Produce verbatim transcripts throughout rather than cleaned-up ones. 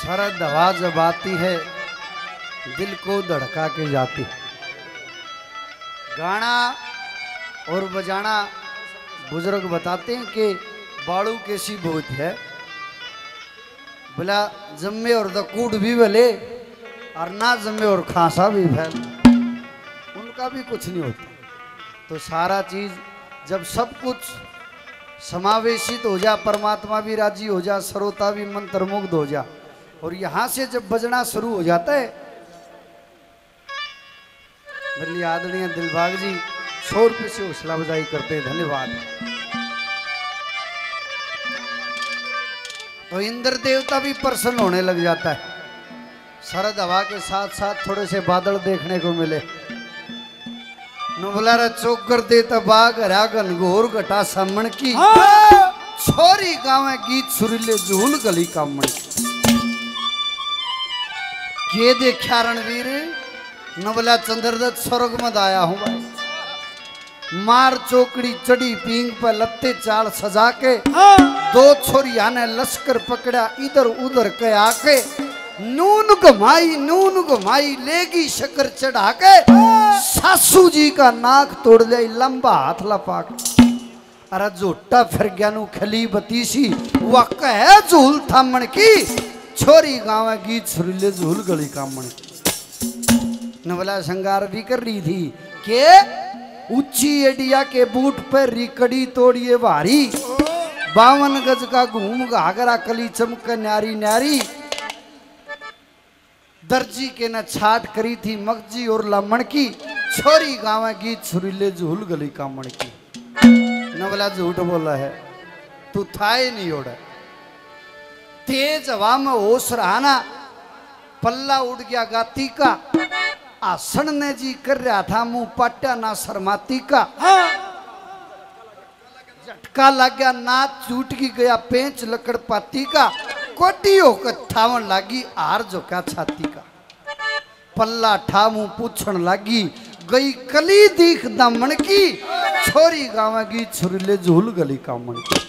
शरद हवा जब आती है दिल को धड़का के जाती। गाना और बजाना बुजुर्ग बताते हैं कि बाड़ू कैसी बहुत है, बोला जम्मे और दकूड भी भले और ना जम्मे और खांसा भी फैल, उनका भी कुछ नहीं होता। तो सारा चीज जब सब कुछ समावेशित हो जा, परमात्मा भी राजी हो जा, श्रोता भी मंत्रमुग्ध हो जा, और यहां से जब बजना शुरू हो जाता है, मेरे लिए आदरणीय दिलबाग जी सौ रुपये से हौसला बजाई करते हैं, धन्यवाद। तो इंद्र देवता भी प्रसन्न होने लग जाता है। शरद हवा के साथ साथ थोड़े से बादल देखने को मिले। नुबला चौकर देता बाग हरा घनघोर घटा सामण की, छोरी गावे गीत सुरीले झूल गली कामण की। के देखा रणवीर नवला चंद्रदत्त स्वर्ग में आया हूं भाई। मार चौकड़ी चढ़ी पींग पर लत्ते चाल सजा के, दो छोरिया ने लश्कर पकड़ा इधर उधर के आके, नून घुमाई नून घुमाई लेगी शक्कर चढ़ा के, सासू जी का नाक तोड़ ले लंबा हाथ लपा के। अरे झोटा फिर गया नु खली बतीसी वक है झूल थामण की, छोरी गाँव गीत सुरीले झूल गली कामण की। नवला श्रृंगार भी कर रही थी के ऊंची एडिया के बूट पर रिकड़ी तोड़िए भारी, बावन गज का घूम घाघरा कली चमक न्यारी न्यारी, दर्जी के न छाट करी थी मगजी और लमण की, छोरी गाँव गीत सुरीले झूल गली कामण की। नवला झूठ बोला है, तू था ही नहीं ओढ़। तेज हवा में होश रहाना, पल्ला उड़ गया गाती का, आसन ने जी कर रहा था मुंह पाटा ना शर्माती का, झटका लग गया नाच चूट की गया पेंच लकड़ पाती का, कोटी होकर ठावन लागी आर जो क्या छाती का, पल्ला ठा मुंह पूछण लागी गई कली दीख दमन की, छोरी गाँव की छुरीले झूल गली कामण की।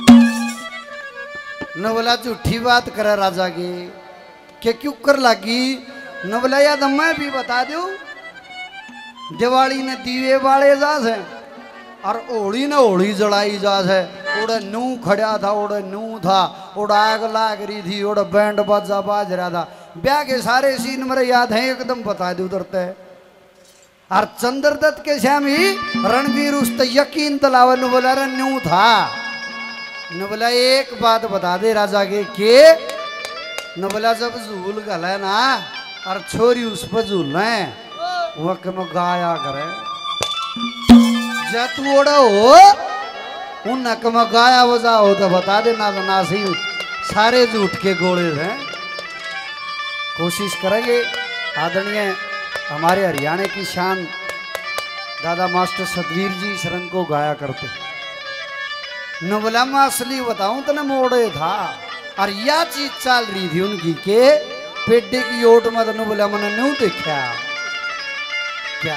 नवला झूठी बात करे राजा के के क्यों कर लागी। नवला याद मैं भी बता दूं, दिवाली ने दीवे बाले जास है और ओड़ी ने ओड़ी जड़ाई जास है। ओड़े नू खड़ा था, ओड़े नू था, ओड़ा आग लाग रही थी, ओड़ा बैंड बाजा बाज रहा था। ब्याह के सारे सीन मेरे याद हैं एकदम बता दू उधरते। और चंद्रदत्त के श्याम ही रणवीर उस यकीन तलावा नु बोला रे नू था। न बोला एक बात बता दे राजा के के न बोला जब झूल गला ना और छोरी उस पर झूलना है वक्त में गाया करे जब तू ओड़ा हो उन नक में गाया वजा हो तो बता दे ना तो ना सही सारे झूठ के गोले हैं। कोशिश करेंगे आदरणीय हमारे हरियाणा की शान दादा मास्टर सतवीर जी शरण को गाया करते। नवला में असली बताऊं तो न मोड़े था और यह चीज चल रही थी उनकी के पेड्डे की ओट में तो नवला मैंने नहीं देखा क्या।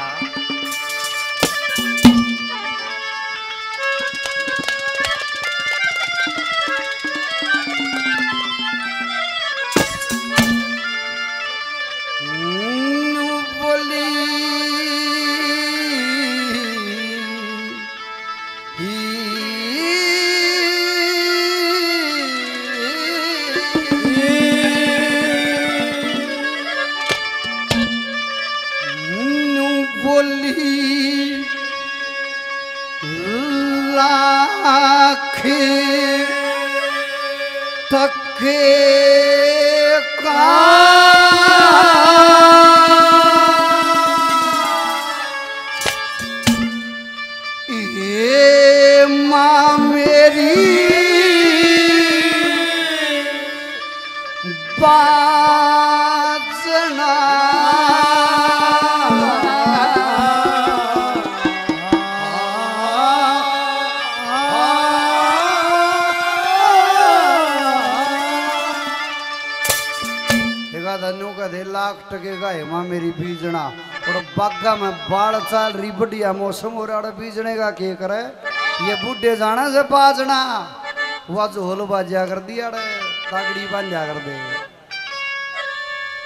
मेरी बीजना और बागा में बाढ़ चाल रही बढ़िया मौसम हो रहा बीजने का के करे ये बुढ़े जाना से बाजना वह जो होल बाजा कर दिया रे तागड़ी बांधा कर दे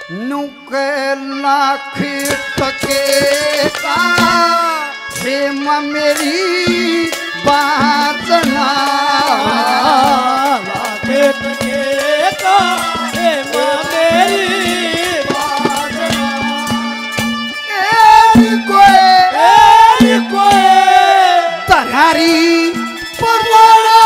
नुके लाख टके का प्रेम मेरी बाजना लाख टके का प्रेम मेरी बाजना एरी कोई एरी कोई तरारी परवाना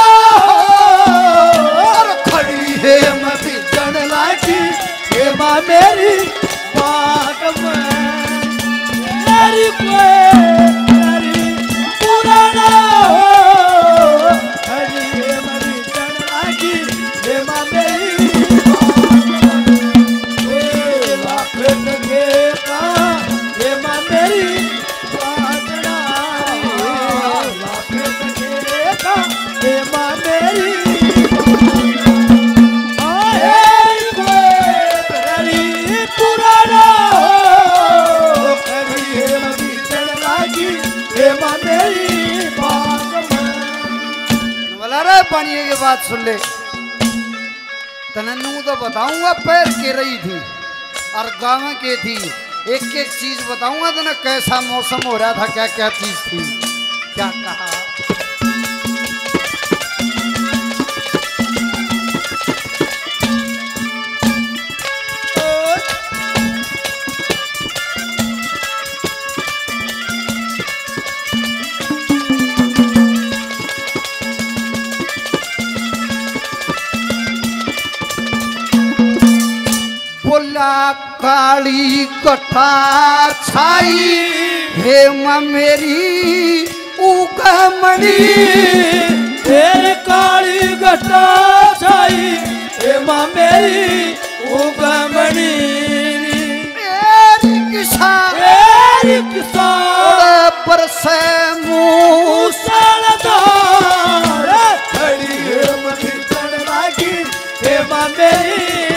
और खड़ी है मैं बिजड़ लागी प्रेम मेरी बागमन एरी कोई एरी पुराना हो खड़ी है मेरी जड़ लागी प्रेम मेरी बागमन ए लाख टके का प्रेम मेरी बाजना लाख टके का प्रेम मेरी पुराना हो खड़ी है नदी चढ़ लागी प्रेम मेरी बागमन बोला रे पानी की बात सुन ले तनन्नू तो बताऊंगा पैर के रही थी और गाँव के थी एक एक चीज बताऊंगा तो ना कैसा मौसम हो रहा था क्या क्या चीज थी क्या कहा काली कथा छाई हे मेरी उगमणी तेरे काली कथा छाई हे मेरी उगमणी तेरी किसा तेरी किसा बरसे मूसल खड़ी है मधी चढ़ लागी हे मेरी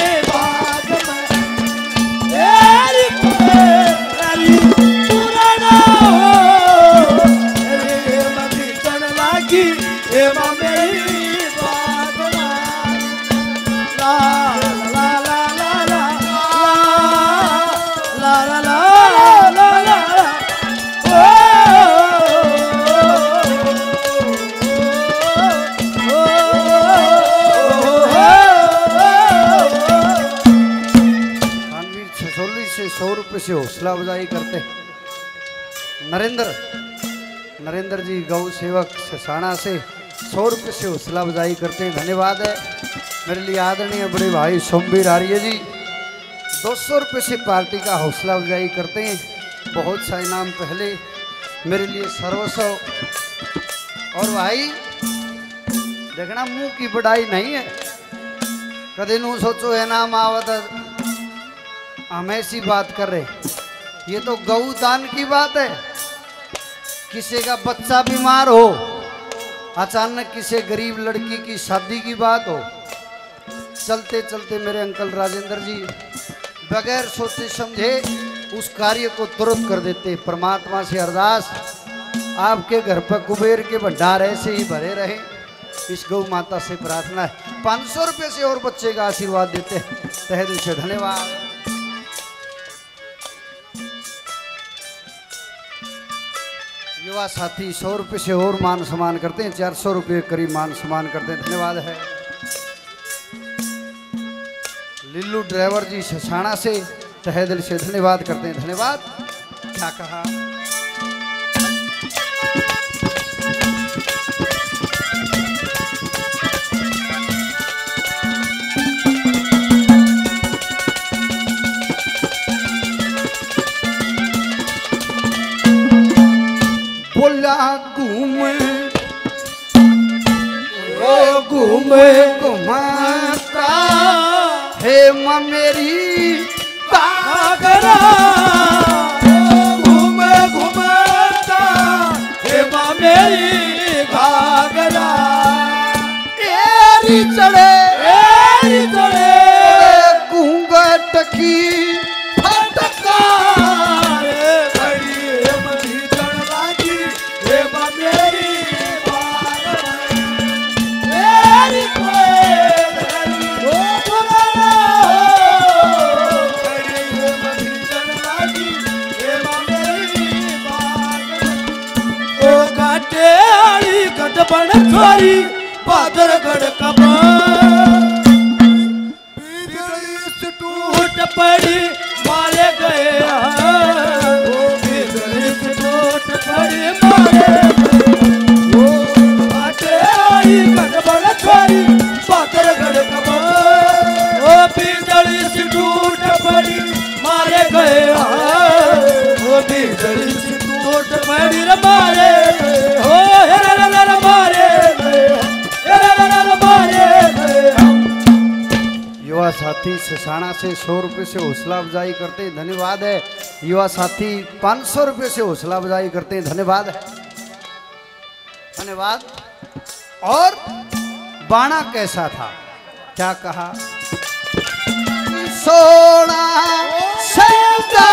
सौ रुपये से हौसला अफजाई करते नरेंद्र नरेंद्र जी गौ सेवक ससाना से सौ रुपये से हौसला अफजाई करते हैं धन्यवाद है मेरे लिए आदरणीय बड़े भाई सोमवीर आर्य जी दो सौ रुपये से पार्टी का हौसला अफजाई करते हैं बहुत सा इनाम पहले मेरे लिए सर्वस्व और भाई देखना मुंह की बढ़ाई नहीं है कदे नू सोचो है नाम आवत हम ऐसी बात कर रहे ये तो गौ दान की बात है किसी का बच्चा बीमार हो अचानक किसी गरीब लड़की की शादी की बात हो चलते चलते मेरे अंकल राजेंद्र जी बगैर सोचे समझे उस कार्य को तुरंत कर देते परमात्मा से अरदास आपके घर पर कुबेर के भंडार ऐसे ही भरे रहे इस गौ माता से प्रार्थना है पाँच सौ रुपये से और बच्चे का आशीर्वाद देते हैं तहे दिल से धन्यवाद युवा साथी सौ रुपये से और मान सम्मान करते हैं चार सौ रुपये करीब मान सम्मान करते हैं धन्यवाद है लिल्लू ड्राइवर जी ससाना से तहे दिल से धन्यवाद करते हैं धन्यवाद क्या कहा घूमे ओ घूमे घुमाता हे मेरी घाघरा घूमे घुमाता हे मेरी घाघरा एरी चढ़े एरी चढ़े घूंघट की फटका छोरी बादरगढ़ कमान बिजली से टूट पड़ी मारे गए ओ बिजली से टूट पड़ी मारे गए ओ बाटे आई गड़बड़ छोरी बादरगढ़ कमान ओ बिजली से टूट पड़ी मारे गए ओ बिजली से टूट पड़ी रे मारे हो हे रे रे रे मारे हे रे रे रे मारे युवा साथी सिसाना से सौ रुपये से हौसला अफजाई करते हैं, धन्यवाद है। युवा साथी पाँच सौ रुपये से हौसला अफजाई करते हैं, धन्यवाद है, धन्यवाद। और बाणा कैसा था, क्या कहा? सोना सैदा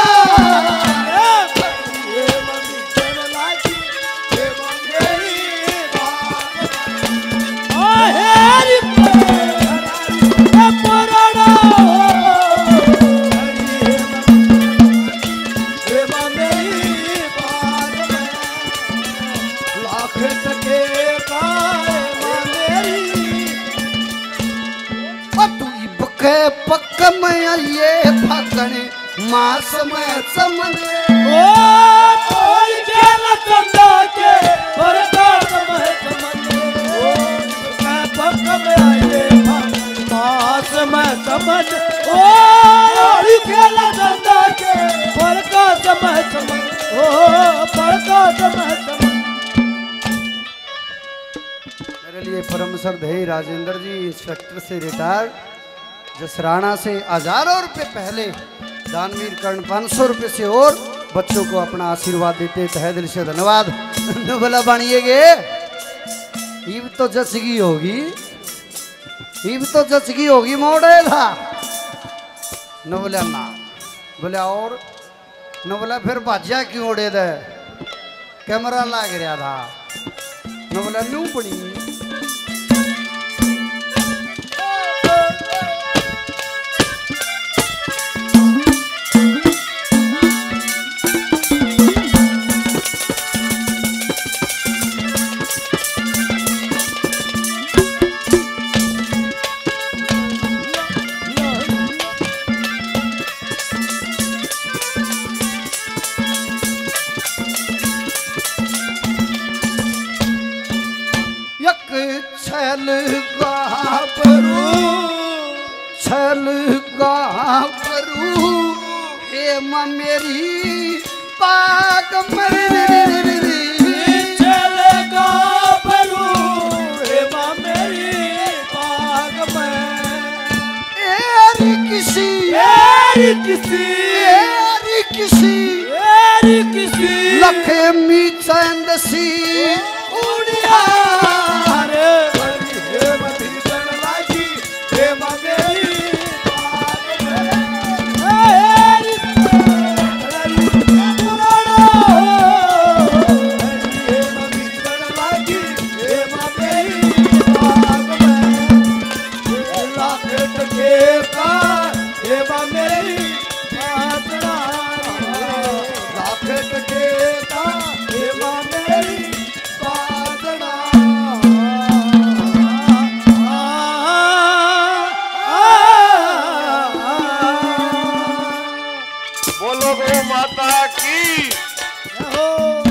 पक्क में ये फकने मास में समझ ओ कोई खेल चंदा के पर काट में समझ ओ मैं पक्क में आए मास में समझ ओ कोई खेल चंदा के पर काट में समझ ओ पर काट में समझ। मेरे लिए परम श्रद्धेय राजेंद्र जी इंस्पेक्टर से रिटायर्ड जसराना से हजारों रुपए पहले दानवीर कर्ण पाँच सौ रुपये से और बच्चों को अपना आशीर्वाद देते तहे दिल से धन्यवाद। बोला बनिएगे ईब तो जचगी होगी, ईब तो जचगी होगी मोड़े था न बोला ना बोला और न बोला फिर बाजिया क्यों उड़े दे कैमरा लाग रहा था न बोला नू पड़ी छल गाबरू छल गाबरू हे मां मेरी पाग मेरी छल गाबरू हे मां मेरी पाग में एरी किसी एरी किसी एरी किसी एरी किसी लखमी चंद सी उड़िया बोलो गो माता की। हो